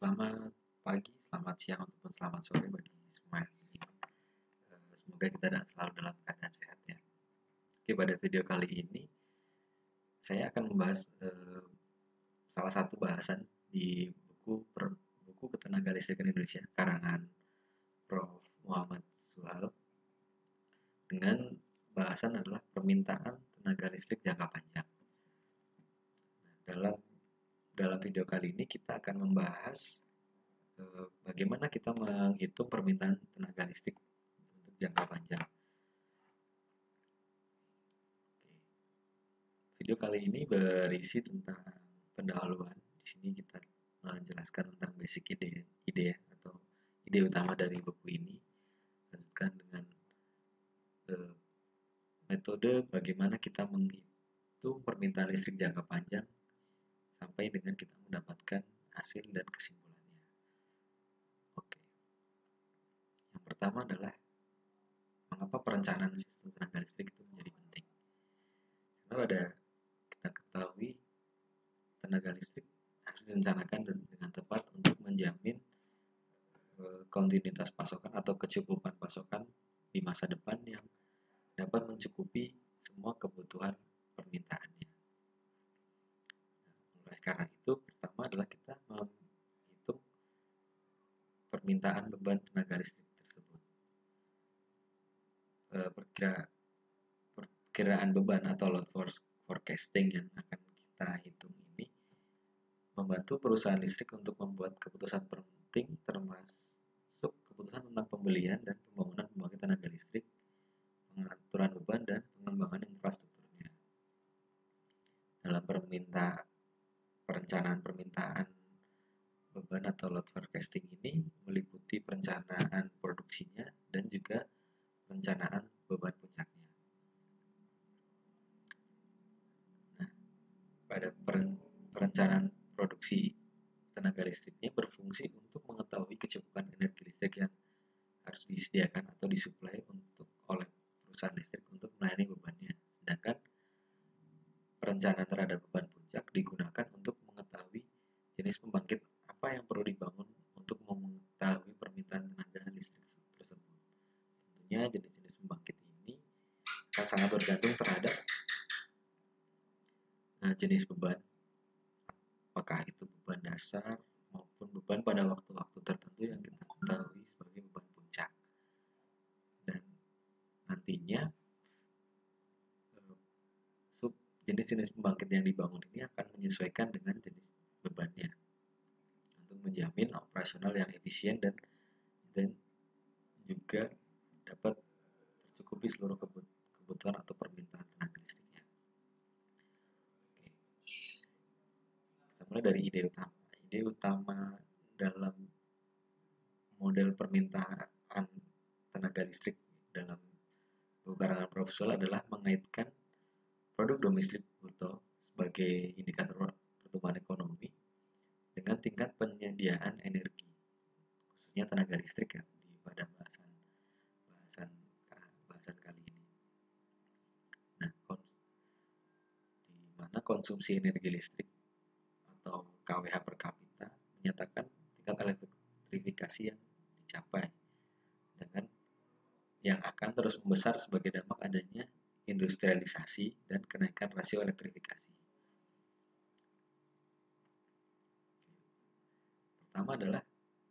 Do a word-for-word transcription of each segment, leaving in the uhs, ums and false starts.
Selamat pagi, selamat siang, ataupun selamat sore bagi semua yang menyimak. Eh, Semoga kita dan selalu dalam keadaan sehat ya. Oke, pada video kali ini saya akan membahas eh, salah satu bahasan di buku per, buku Ketenaga Listrikan Indonesia karangan Profesor Muhammad Suhal, dengan bahasan adalah permintaan tenaga listrik jangka panjang. Nah, dalam dalam video kali ini kita akan membahas eh, bagaimana kita menghitung permintaan tenaga listrik untuk jangka panjang. Oke. Video kali ini berisi tentang pendahuluan. Di sini kita menjelaskan tentang basic ide, ide atau ide utama dari buku ini. Lanjutkan dengan eh, metode bagaimana kita menghitung permintaan listrik jangka panjang sampai dengan kita mendapatkan hasil dan kesimpulannya. Oke. Yang pertama adalah mengapa perencanaan sistem tenaga listrik itu menjadi penting. Karena pada kita ketahui tenaga listrik harus direncanakan dengan tepat untuk menjamin kontinuitas pasokan atau kecukupan pasokan di masa depan yang dapat mencukupi semua kebutuhan permintaannya. Oleh karena itu, pertama adalah kita menghitung permintaan beban tenaga listrik tersebut. Perkira, perkiraan beban atau load forecasting yang akan kita hitung ini membantu perusahaan listrik untuk membuat keputusan penting, termasuk keputusan tentang pembelian dan pembangunan pembangkit tenaga listrik, pengaturan beban, dan pengembangan infrastrukturnya. Dalam permintaan perencanaan permintaan beban atau load forecasting ini meliputi perencanaan produksinya dan juga perencanaan beban puncaknya. Nah, pada perencanaan produksi tenaga listriknya berfungsi untuk mengetahui kecukupan energi listrik yang harus disediakan atau disuplai untuk oleh perusahaan listrik untuk melayani bebannya. Sedangkan perencanaan terhadap beban puncak digunakan untuk mengetahui jenis pembangkit apa yang perlu dibangun untuk mengetahui permintaan tenaga listrik tersebut. Tentunya jenis-jenis pembangkit ini akan sangat bergantung terhadap uh, jenis beban, apakah itu beban dasar maupun beban pada waktu-waktu tertentu yang kita ketahui sebagai beban puncak. Dan nantinya jenis-jenis pembangkit yang dibangun ini akan menyesuaikan dengan jenis bebannya untuk menjamin operasional yang efisien dan dan juga dapat tercukupi seluruh kebutuhan atau permintaan tenaga listriknya. Oke. Kita mulai dari ide utama. Ide utama dalam model permintaan tenaga listrik dalam buku karangan Profesor adalah mengaitkan produk domestik bruto sebagai indikator pertumbuhan ekonomi dengan tingkat penyediaan energi, khususnya tenaga listrik ya, di pada bahasan bahasan bahasan kali ini. Nah, di mana konsumsi energi listrik atau K W H per kapita menyatakan tingkat elektrifikasi yang dicapai dengan yang akan terus membesar sebagai dampak adanya industrialisasi dan kenaikan rasio elektrifikasi. Pertama adalah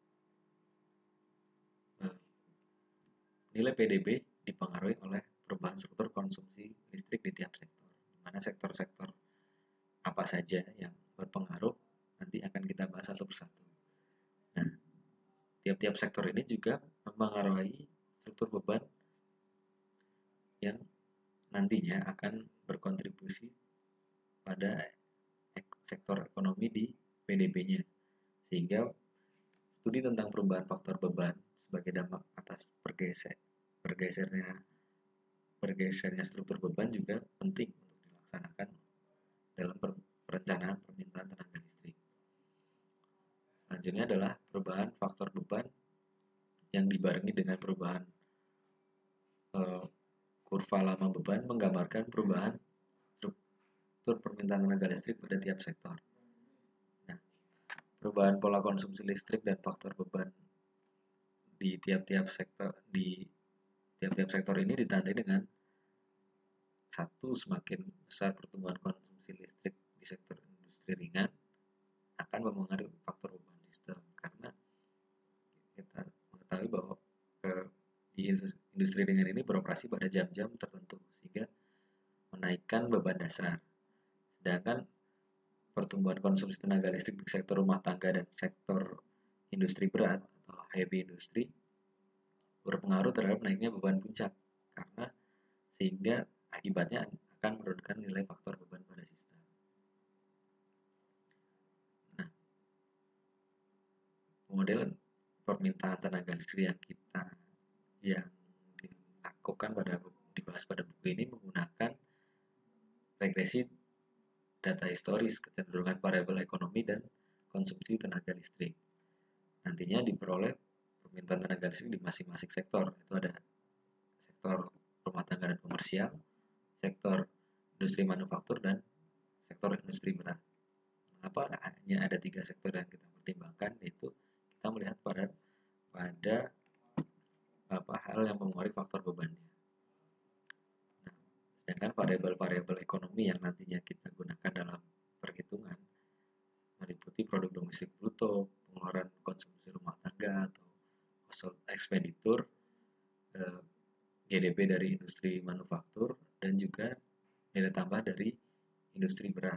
eh, nilai P D B dipengaruhi oleh perubahan struktur konsumsi listrik di tiap sektor. Di mana sektor-sektor apa saja yang berpengaruh nanti akan kita bahas satu persatu. Nah, tiap-tiap sektor ini juga mempengaruhi struktur beban yang nantinya akan berkontribusi pada sektor ekonomi di P D B-nya, sehingga studi tentang perubahan faktor beban sebagai dampak atas pergeser, pergesernya pergesernya struktur beban juga penting untuk dilaksanakan dalam perencanaan permintaan tenaga listrik. Selanjutnya adalah perubahan faktor beban yang dibarengi dengan perubahan uh, kurva lama beban menggambarkan perubahan struktur permintaan tenaga listrik pada tiap sektor. Nah, perubahan pola konsumsi listrik dan faktor beban di tiap-tiap sektor di tiap-tiap sektor ini ditandai dengan satu, semakin besar pertumbuhan konsumsi listrik di sektor industri ringan akan mempengaruhi faktor beban sistem, karena kita mengetahui bahwa eh, di industri ringan ini beroperasi pada jam-jam tertentu sehingga menaikkan beban dasar. Sedangkan pertumbuhan konsumsi tenaga listrik di sektor rumah tangga dan sektor industri berat atau heavy industry berpengaruh terhadap naiknya beban puncak, karena sehingga akibatnya akan menurunkan nilai faktor beban pada sistem. Nah, model permintaan tenaga listrik yang kita yang dilakukan pada dibahas pada buku ini menggunakan regresi data historis kecenderungan variabel ekonomi dan konsumsi tenaga listrik. Nantinya diperoleh permintaan tenaga listrik di masing-masing sektor. Itu ada sektor rumah tangga dan komersial, sektor industri manufaktur, dan sektor industri berat. Mengapa hanya ada tiga sektor yang kita pertimbangkan, yaitu kita melihat pada pada apa hal yang mempengaruhi faktor bebannya. Nah, sedangkan variabel-variabel ekonomi yang nantinya kita gunakan dalam perhitungan meliputi produk domestik bruto, pengeluaran konsumsi rumah tangga atau household expenditure, eh, G D P dari industri manufaktur, dan juga nilai tambah dari industri berat.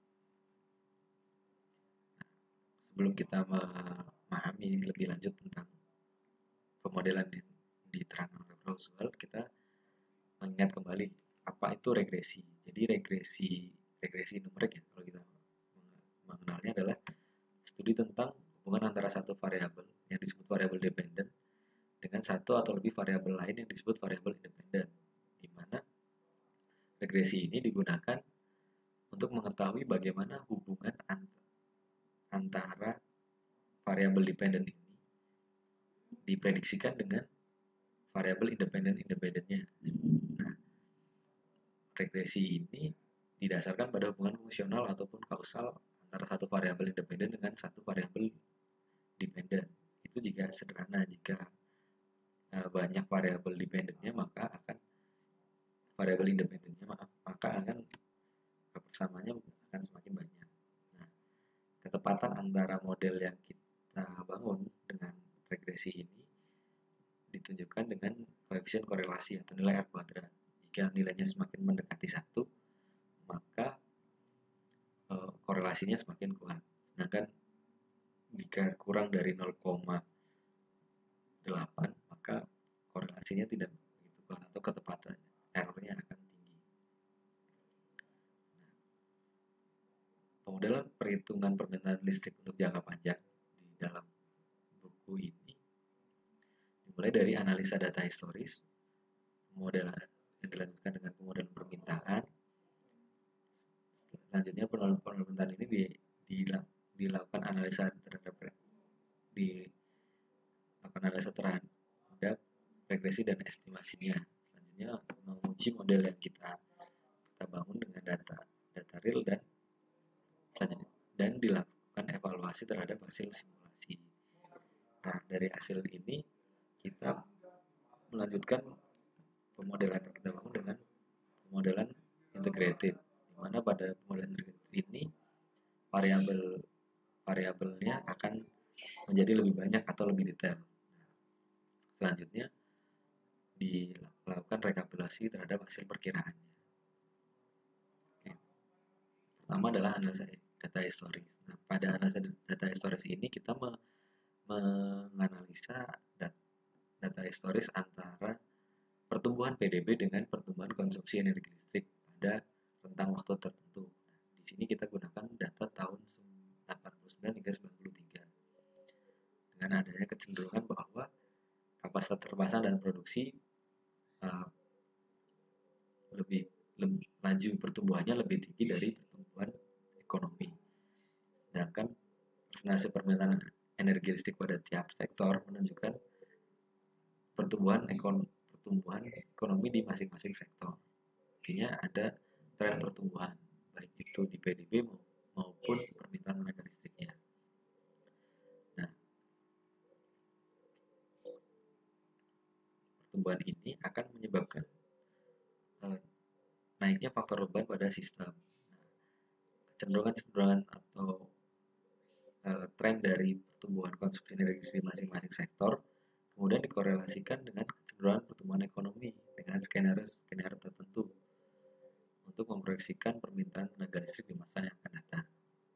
Nah, sebelum kita memahami lebih lanjut tentang pemodelan yang diterangkan oleh Roswell, kita mengingat kembali apa itu regresi. Jadi regresi regresi numerik ya, kalau kita mengenalnya adalah studi tentang hubungan antara satu variabel yang disebut variabel dependen dengan satu atau lebih variabel lain yang disebut variabel independen, di mana regresi ini digunakan untuk mengetahui bagaimana hubungan antara variabel dependen ini diprediksikan dengan variabel independen-independennya. Nah, regresi ini didasarkan pada hubungan fungsional ataupun kausal antara satu variabel independen dengan satu variabel dependen. Itu jika sederhana, jika uh, banyak variabel dependennya maka akan variabel independennya maka akan persamaannya akan semakin banyak. Nah, ketepatan antara model yang kita bangun dengan regresi ini ditunjukkan dengan koefisien korelasi atau nilai R kuadrat. Jika nilainya semakin mendekati satu, maka e, korelasinya semakin kuat. Sedangkan jika kurang dari nol koma delapan, maka korelasinya tidak begitu kuat atau ketepatan errornya akan tinggi. Nah, pemodelan perhitungan permintaan listrik untuk jangka panjang di dalam buku ini dimulai dari analisa data historis, pemodelan yang dilanjutkan dengan pemodelan permintaan. Selanjutnya pemodelan permintaan ini di, di, dilakukan analisa terhadap di lakukan analisa terhadap regresi dan estimasinya. Selanjutnya menguji model yang kita kita bangun dengan data data real dan selanjutnya dan dilakukan evaluasi terhadap hasil simulasi. Nah, dari hasil ini kita melanjutkan pemodelan yang kita bangun dengan pemodelan integrated, di mana pada pemodelan integrated ini variabel variabelnya akan menjadi lebih banyak atau lebih detail. Nah, selanjutnya dilakukan rekapitulasi terhadap hasil perkiraannya. Oke. Pertama adalah analisa data historis. Nah, pada analisa data historis ini kita me menganalisa data data historis antara pertumbuhan P D B dengan pertumbuhan konsumsi energi listrik pada rentang waktu tertentu. Nah, di sini kita gunakan data tahun delapan puluh sembilan hingga sembilan puluh tiga. Dengan adanya kecenderungan bahwa kapasitas terpasang dan produksi uh, lebih, lebih laju pertumbuhannya lebih tinggi dari pertumbuhan ekonomi. Sedangkan presentasi permintaan energi listrik pada tiap sektor menunjukkan pertumbuhan ekonomi, pertumbuhan ekonomi di masing-masing sektor. Artinya ada tren pertumbuhan, baik itu di P D B maupun permintaan tenaga listriknya. pertumbuhan ini akan menyebabkan uh, naiknya faktor beban pada sistem. Kecenderungan-kecenderungan atau uh, tren dari pertumbuhan konsumsi energi di masing-masing sektor kemudian dikorelasikan dengan kecenderungan pertumbuhan ekonomi dengan skenario-skenario tertentu untuk memproyeksikan permintaan tenaga listrik di masa yang akan datang.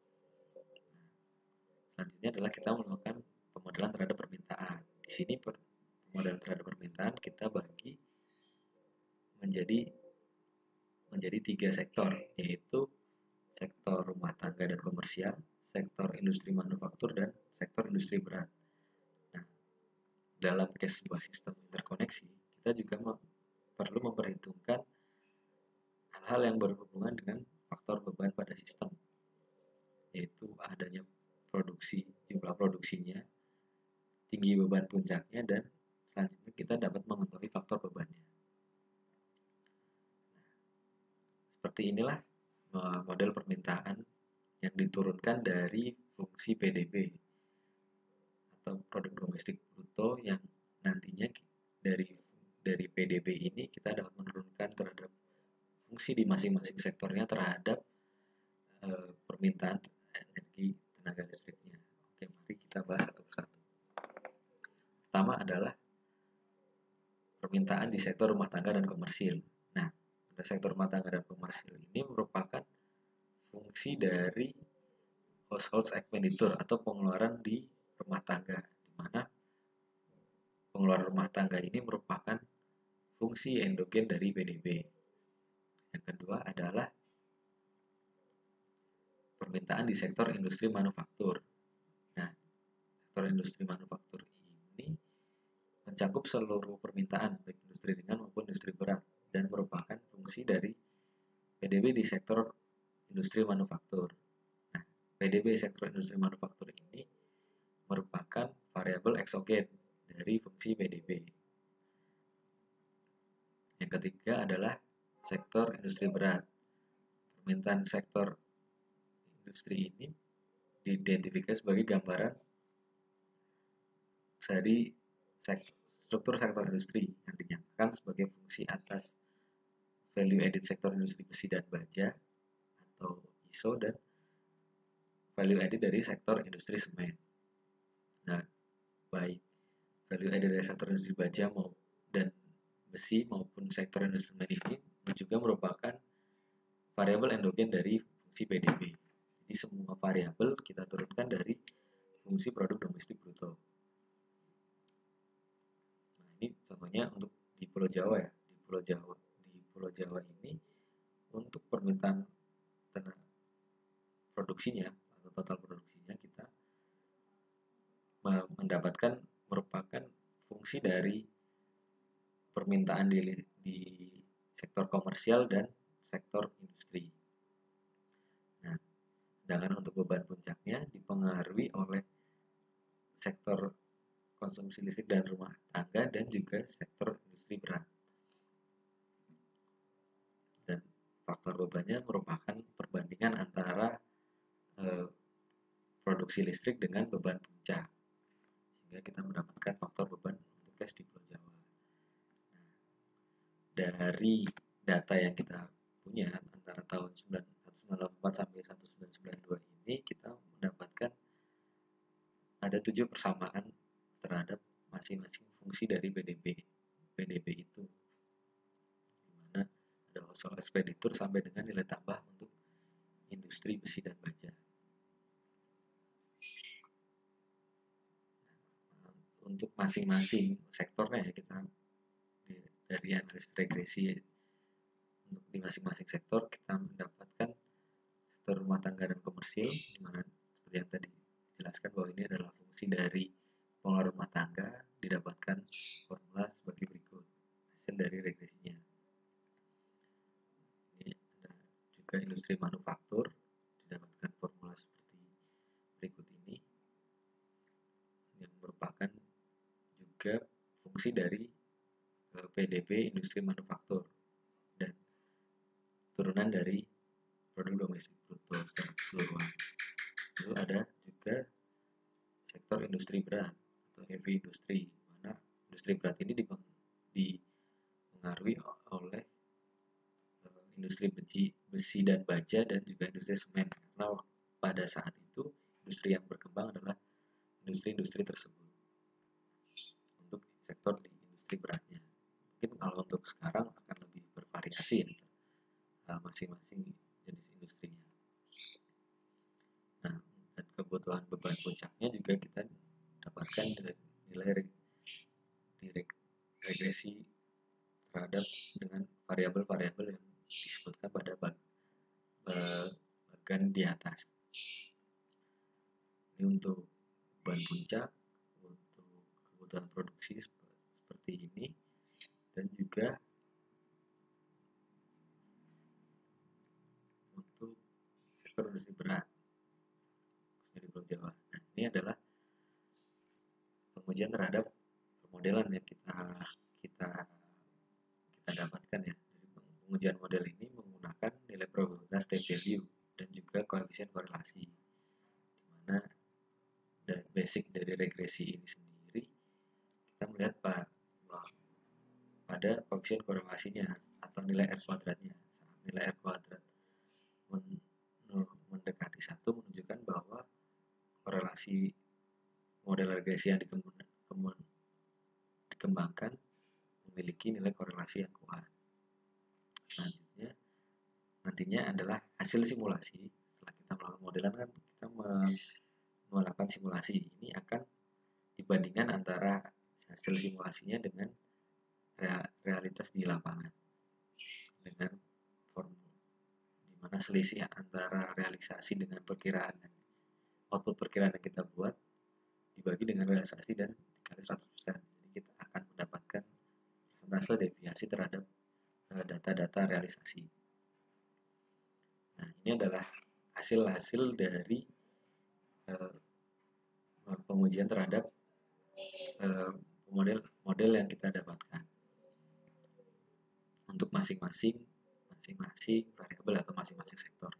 Selanjutnya adalah kita melakukan pemodelan terhadap permintaan. Di sini pemodelan terhadap permintaan kita bagi menjadi menjadi tiga sektor, yaitu sektor rumah tangga dan komersial, sektor industri manufaktur, dan sektor industri berat. Nah, dalam case sebuah sistem interkoneksi, kita juga perlu memperhitungkan hal-hal yang berhubungan dengan faktor beban pada sistem, yaitu adanya produksi, jumlah produksinya, tinggi beban puncaknya, dan selanjutnya kita dapat mengetahui faktor bebannya. Seperti inilah model permintaan yang diturunkan dari fungsi P D B atau produk domestik bruto, yang nantinya dari dari P D B ini kita dapat menurunkan terhadap fungsi di masing-masing sektornya terhadap uh, permintaan energi tenaga listriknya. Oke, mari kita bahas satu persatu. Pertama adalah permintaan di sektor rumah tangga dan komersil. Nah, pada sektor rumah tangga dan komersil ini merupakan fungsi dari household expenditure atau pengeluaran di rumah tangga, di mana pengeluaran rumah tangga ini merupakan fungsi endogen dari P D B. Yang kedua adalah permintaan di sektor industri manufaktur. Nah, sektor industri manufaktur ini mencakup seluruh permintaan, baik industri ringan maupun industri berat, dan merupakan fungsi dari P D B di sektor industri manufaktur. Nah, P D B sektor industri manufaktur ini merupakan variabel eksogen dari fungsi P D B. Yang ketiga adalah sektor industri berat. Permintaan sektor industri ini diidentifikasi sebagai gambaran dari struktur sektor industri yang dinyatakan sebagai fungsi atas value added sektor industri besi dan baja atau I S O, dan value added dari sektor industri semen. Nah, baik value added dari sektor industri baja mau dan besi maupun sektor industri semen ini juga merupakan variabel endogen dari fungsi P D B. Jadi semua variabel kita turunkan dari fungsi produk domestik bruto. Nah, ini contohnya untuk di Pulau Jawa ya. Di Pulau Jawa, di Pulau Jawa ini untuk permintaan tenaga produksinya atau total produksinya kita mendapatkan merupakan fungsi dari permintaan di, di sektor komersial dan sektor industri. Nah, sedangkan untuk beban puncaknya dipengaruhi oleh sektor konsumsi listrik dan rumah tangga dan juga sektor industri berat. Dan faktor bebannya merupakan perbandingan antara eh, produksi listrik dengan beban puncak, sehingga kita mendapatkan faktor beban untuk gas di Pulau Jawa. Nah, dari data yang kita punya antara tahun seribu sembilan ratus sembilan puluh empat sampai seribu sembilan ratus sembilan puluh dua ini, kita mendapatkan ada tujuh persamaan terhadap masing-masing fungsi dari P D B. P D B itu dimana ada household expenditure sampai dengan nilai tambah untuk industri besi dan baja. Nah, untuk masing-masing sektornya ya, kita dari analisis regresi untuk di masing-masing sektor kita mendapatkan sektor rumah tangga dan komersil, di mana seperti yang tadi dijelaskan bahwa ini adalah fungsi dari pengeluaran rumah tangga, didapatkan formula sebagai berikut hasil dari regresinya. Ini ada juga industri manufaktur, didapatkan formula seperti berikut ini, yang merupakan juga fungsi dari P D B industri manufaktur dan turunan dari produk domestik bruto secara keseluruhan. Lalu ada juga sektor industri berat atau heavy industry, mana industri berat ini dipengaruhi oleh uh, industri besi, besi dan baja dan juga industri semen, karena pada saat itu industri yang berkembang adalah industri-industri tersebut untuk sektor di industri beratnya. Mungkin kalau untuk sekarang akan lebih bervariasi ya uh, masing-masing jenis industrinya. Nah, dan kebutuhan beban puncaknya juga kita dapatkan nilai di regresi terhadap dengan variabel-variabel yang disebutkan pada bag, bagian di atas. Ini untuk beban puncak, untuk kebutuhan produksi seperti ini, dan juga untuk sektor industri berat dari Pulau Jawa. Nah, ini adalah pengujian terhadap pemodelan yang kita kita kita dapatkan ya. Jadi pengujian model ini menggunakan nilai probabilitas t-value dan juga koefisien korelasi, di mana dan basic dari regresi ini sendiri kita melihat bahwa pada koefisien korelasinya atau nilai R kuadratnya. Saat nilai R kuadrat mendekati satu menunjukkan bahwa korelasi model regresi yang dikembangkan memiliki nilai korelasi yang kuat. Selanjutnya nantinya adalah hasil simulasi. Setelah kita melakukan modelan kan kita melakukan simulasi. Ini akan dibandingkan antara hasil simulasinya dengan realitas di lapangan dengan formula, di mana selisih antara realisasi dengan perkiraan output perkiraan yang kita buat dibagi dengan realisasi dan dikali seratus persen. Jadi kita akan mendapatkan persentase deviasi terhadap data-data realisasi. Nah, ini adalah hasil-hasil dari uh, pengujian terhadap uh, model model yang kita dapatkan untuk masing-masing masing-masing variabel atau masing-masing sektor.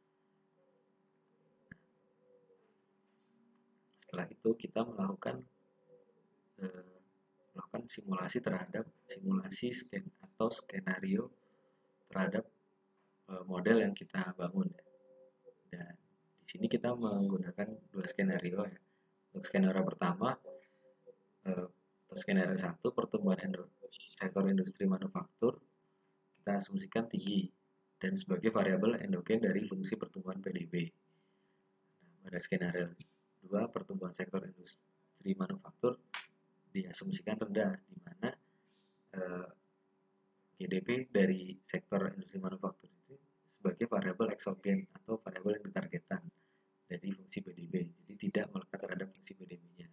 Setelah itu kita melakukan uh, melakukan simulasi terhadap simulasi sken atau skenario terhadap uh, model yang kita bangun. Dan di sini kita menggunakan dua skenario ya. Untuk skenario pertama uh, atau skenario satu, pertumbuhan sektor industri manufaktur kita asumsikan tinggi dan sebagai variabel endogen dari fungsi pertumbuhan P D B. Nah, pada skenario dua, pertumbuhan sektor industri manufaktur diasumsikan rendah, di mana eh, G D P dari sektor industri manufaktur itu sebagai variabel eksogen atau variabel yang ditargetkan dari fungsi P D B, jadi tidak melekat terhadap fungsi P D B-nya.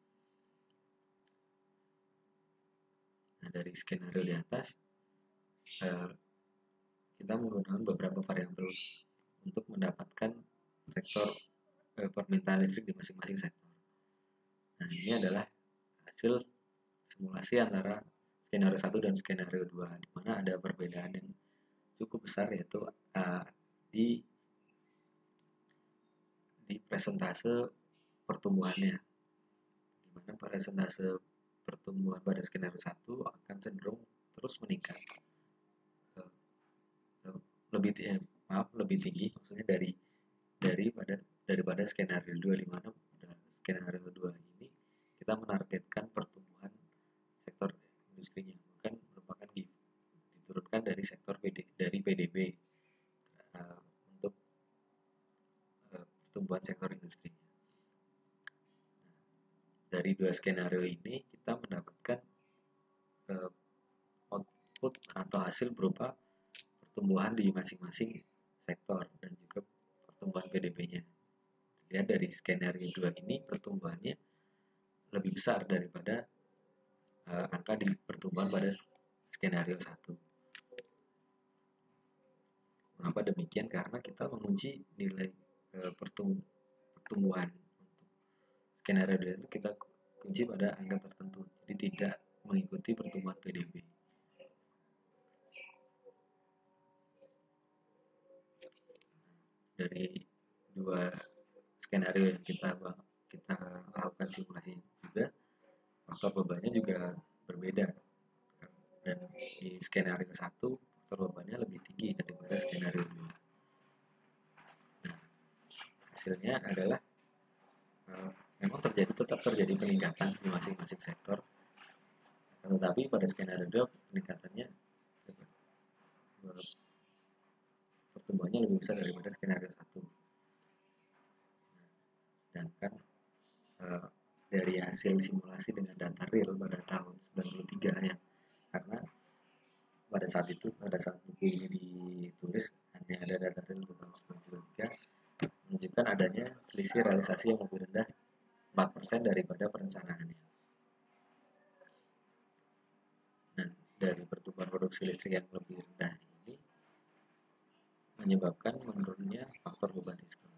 Nah, dari skenario di atas eh, kita menggunakan beberapa variabel untuk mendapatkan sektor eh, permintaan listrik di masing-masing sektor. Nah, ini adalah hasil simulasi antara skenario satu dan skenario dua, di mana ada perbedaan yang cukup besar, yaitu uh, di di presentase pertumbuhannya, di mana presentase pertumbuhan pada skenario satu akan cenderung terus meningkat, uh, uh, lebih eh, maaf lebih tinggi maksudnya dari daripada daripada skenario dua, di mana pada skenario dua ini kita menargetkan pertumbuhan sektor industrinya, bukan merupakan diturunkan dari sektor P D, dari P D B uh, untuk uh, pertumbuhan sektor industri. Nah, dari dua skenario ini kita mendapatkan uh, output atau hasil berupa pertumbuhan di masing-masing sektor dan juga pertumbuhan P D B-nya. Lihat dari skenario dua ini pertumbuhannya lebih besar daripada uh, angka di pertumbuhan pada skenario satu. Mengapa demikian? Karena kita menguji nilai uh, pertumbuhan untuk skenario dua itu kita kunci pada angka tertentu, jadi tidak mengikuti pertumbuhan P D B. Dari dua skenario yang kita kita lakukan simulasi juga, faktor bebannya juga berbeda, di skenario satu faktor bebannya lebih tinggi daripada skenario dua. Nah, hasilnya adalah uh, memang terjadi tetap terjadi peningkatan di masing-masing sektor, tetapi pada skenario dua peningkatannya uh, pertumbuhannya lebih besar daripada skenario satu. Sedangkan uh, dari hasil simulasi dengan data real pada tahun sembilan puluh tiga ya, karena pada saat itu, pada saat buku ini ditulis hanya ada data real tahun sembilan puluh tiga, menunjukkan adanya selisih realisasi yang lebih rendah empat persen daripada perencanaannya. Nah, dari pertumbuhan produksi listrik yang lebih rendah ini menyebabkan menurunnya faktor beban sistem.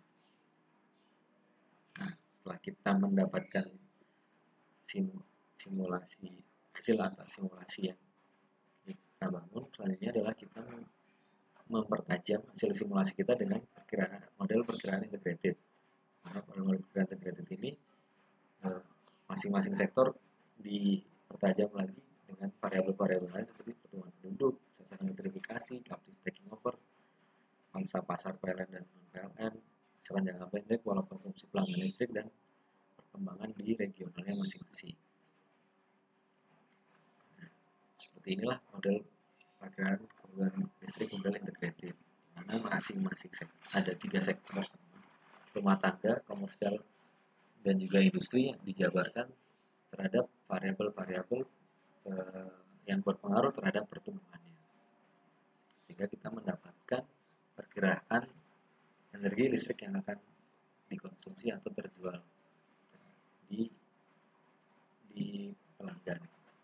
Nah, setelah kita mendapatkan sim simulasi hasil atas simulasi yang kita bangun, selanjutnya adalah kita mempertajam hasil simulasi kita dengan perkiraan model perkiraan integrated. Nah, model perkiraan integrated ini masing-masing sektor dipertajam lagi dengan variabel-variabel lain seperti pertumbuhan penduduk, sasaran elektrifikasi, captive taking over, pangsa pasar P L N dan non P L N, sasaran jangka pendek, pola konsumsi pelanggan listrik, dan perkembangan di regionalnya masing-masing. Nah, seperti inilah model perkiraan kebutuhan listrik model integrated, di mana masing-masing sektor ada tiga sektor, rumah tangga, komersial, dan juga industri yang dijabarkan terhadap variabel-variabel eh, yang berpengaruh terhadap pertumbuhannya, sehingga kita mendapatkan perkiraan energi listrik yang akan dikonsumsi atau terjual di di pelanggan.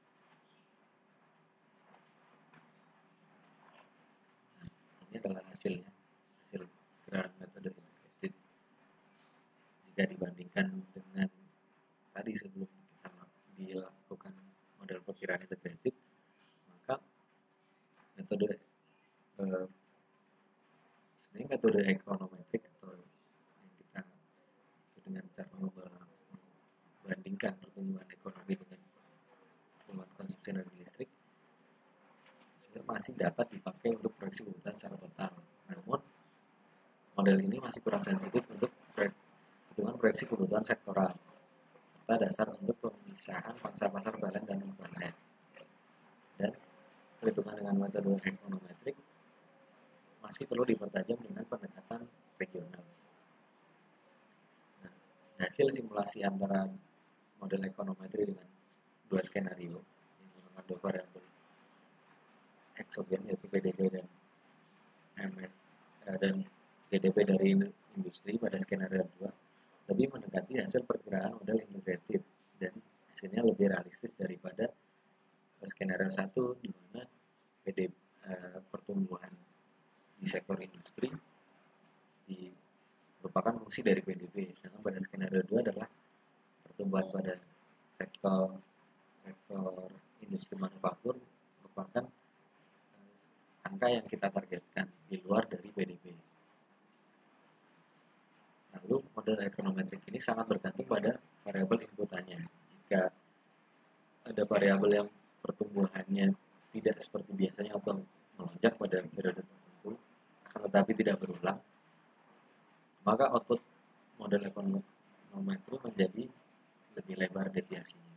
Nah, ini adalah hasilnya, hasil perkiraan metode integrated. Jika dibandingkan dengan tadi sebelum kita dilakukan model perkiraan integrated, maka metode eh, sebenarnya metode ekonometrik atau yang kita dengan cara membandingkan pertumbuhan ekonomi dengan pertumbuhan konsumsi energi listrik sebenarnya masih dapat dipakai untuk proyeksi kebutuhan secara total. Namun model ini masih kurang sensitif untuk hitungan proyeksi kebutuhan sektoral serta dasar untuk pemisahan pangsa pasar P L N dan non P L N. Dan perhitungan dengan metode ekonometrik masih perlu dipertajam dengan pendekatan regional. Nah, hasil simulasi antara model ekonometri dengan dua skenario yang menggunakan dua variabel eksogen yaitu P D B dan M F dan G D P dari industri pada skenario dua lebih mendekati hasil perkiraan model integrated dan hasilnya lebih realistis daripada skenario satu di mana P D B eh, pertumbuhan di sektor industri di, merupakan fungsi dari P D B, sedangkan pada skenario dua adalah pertumbuhan pada sektor sektor industri manufaktur merupakan eh, angka yang kita targetkan di luar dari P D B. Lalu model ekonometrik ini sangat bergantung pada variabel inputannya. Jika ada variabel yang pertumbuhannya tidak seperti biasanya atau melonjak pada periode tertentu, akan tetapi tidak berulang, maka output model ekonometri menjadi lebih lebar deviasinya.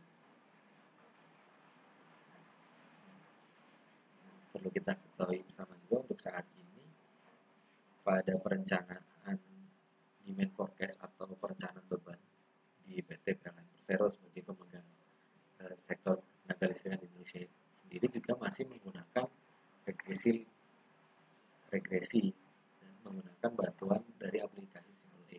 Perlu kita ketahui bersama juga untuk saat ini pada perencanaan demand forecast atau perencanaan beban di P T P L N Persero sebagai pemegang eh, sektor tenaga listrik di Indonesia sendiri juga masih menggunakan regresi regresi dan menggunakan bantuan dari aplikasi Simul-E.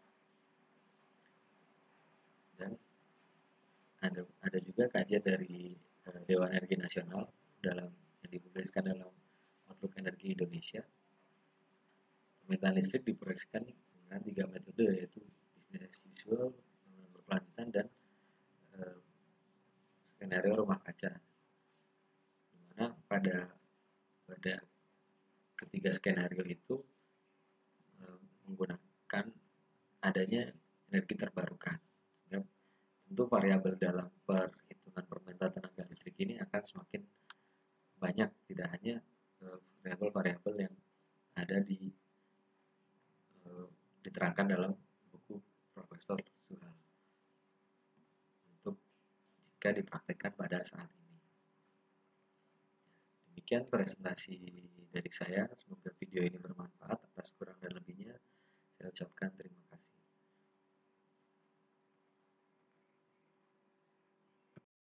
Dan ada ada juga kajian dari eh, Dewan Energi Nasional dalam yang dituliskan dalam Outlook Energi Indonesia. Pemetaan listrik diproyeksikan dengan tiga metode, yaitu business as usual, berkelanjutan, dan eh, skenario rumah kaca. Dimana pada pada ketiga skenario itu eh, menggunakan adanya energi terbarukan. Sehingga tentu variabel dalam perhitungan permintaan tenaga listrik ini akan semakin banyak, tidak hanya variabel-variabel yang ada di uh, diterangkan dalam buku Profesor Suhal untuk jika dipraktekkan pada saat ini. Demikian presentasi dari saya, semoga video ini bermanfaat.